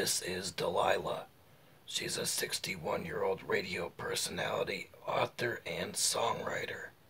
This is Delilah. She's a 61-year-old radio personality, author, and songwriter.